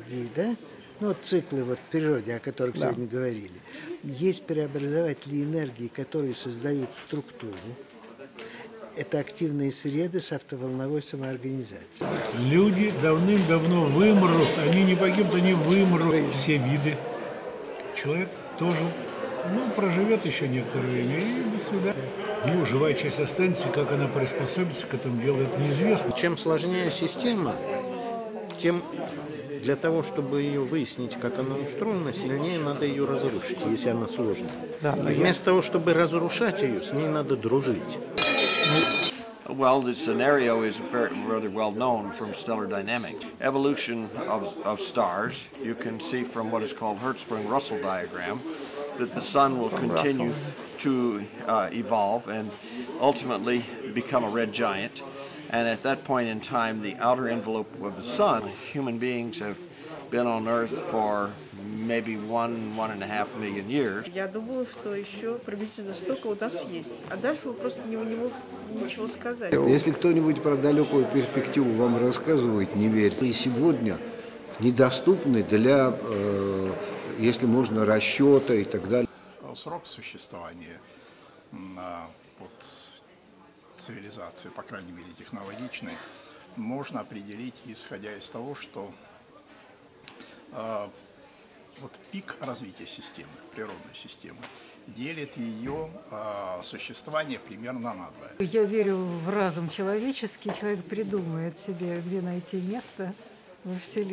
энергии, да, ну, вот циклы вот в природе, о которых сегодня говорили, есть преобразователи энергии, которые создают структуру. Это активные среды с автоволновой самоорганизацией. Люди давным-давно вымрут, они не погибнут, они вымрут. Все виды. Человек тоже, проживет еще некоторое время и до свидания. Ну, живая часть останется, как она приспособится к этому делу, это неизвестно. Чем сложнее система, тем для того, чтобы ее выяснить, как она устроена, сильнее надо ее разрушить, если она сложная. Вместо того, чтобы разрушать ее, с ней надо дружить. Well, the scenario is rather well known from stellar dynamics. Evolution of stars, you can see from what is called Hertzsprung-Russell diagram that the sun will continue to evolve and ultimately become a red giant. And at that point in time, the outer envelope of the sun, human beings have been on Earth for maybe 1.5 million years. Я думаю, что еще приблизительно столько у нас есть. А дальше вы просто не можете ничего сказать. Если кто-нибудь про далекую перспективу вам рассказывает, не верьте. И сегодня недоступны для, если можно, расчета и так далее. Срок существования цивилизации, по крайней мере технологичной, можно определить, исходя из того, что пик развития системы, природной системы, делит ее существование примерно на два. Я верю в разум человеческий, человек придумает себе, где найти место во Вселенной.